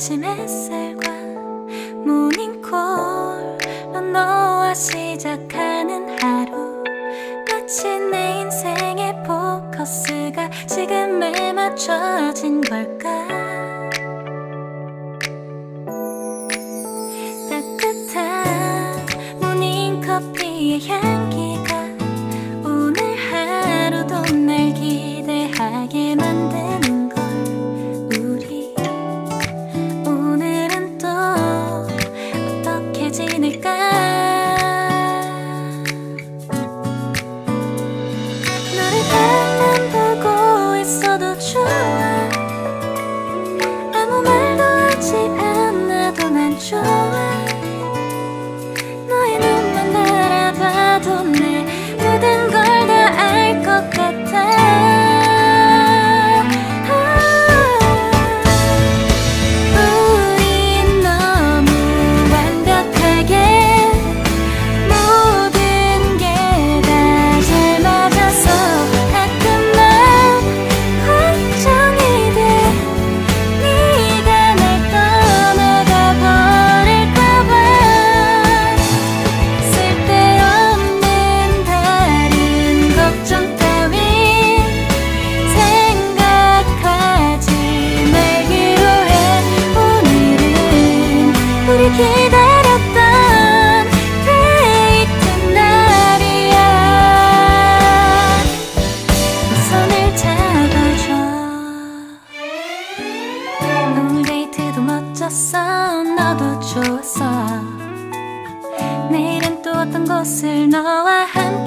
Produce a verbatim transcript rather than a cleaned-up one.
아침 햇살과 모닝콜로 너와 시작하는 하루, 마치 내 인생의 포커스가 지금에 맞춰진 걸까. 따뜻한 모닝커피의 향기가 오늘 하루도 날 기대하게 만드는 걸. 우리 오늘은 또 어떻게 지낼까. 너를 가만 보고 있어도 좋아. 아무 말도 하지 않아도 난 좋아. 너의 눈만 바라봐도 내 모든 걸 다 알 것 같아. 우린 너무 완벽하게 모든 게 다 잘 맞아서 가끔만 걱정이 돼. 네가 날 떠나가 버릴까봐. 쓸데없는 다른 걱정 따윈 생각하지 말기로 해. 오늘은 우리 기다렸던 데이트 날이야. 손을 잡아줘. 오늘 데이트도 멋졌어. 너도 좋았어. 내일은 또 어떤 곳을 너와 함께